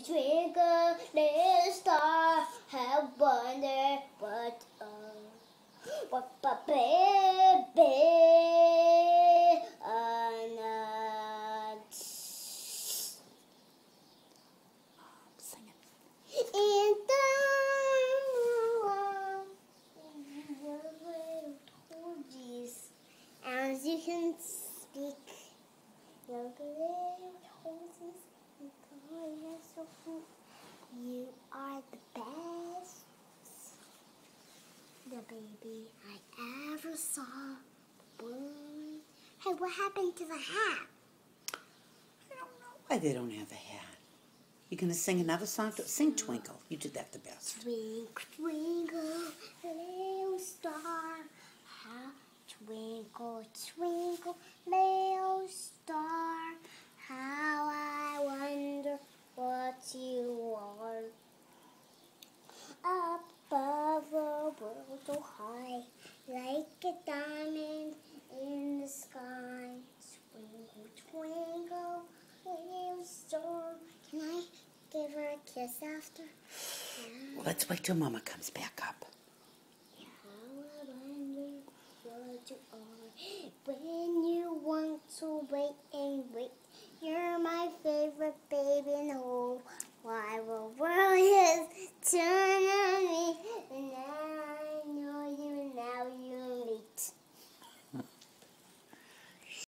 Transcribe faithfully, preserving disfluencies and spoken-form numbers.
twinkle, little star, how wonder what a what a baby on a Sing it. in the toadies, as you can speak, young little toadies, you are the best, the baby I ever saw born. Hey, what happened to the hat? I don't know why they don't have a hat. You gonna sing another song? Sing Twinkle. You did that the best. Twinkle, twinkle, little star, how twinkle, twinkle, little star, how I wonder what you are. Up above the world so high, like a diamond in the sky. Twinkle, twinkle, little star, can I give her a kiss after? Well, let's wait till Mama comes back up. How I wonder what you are when you want to wait and wait. You're my favorite baby in the whole wide world is turning on me. And I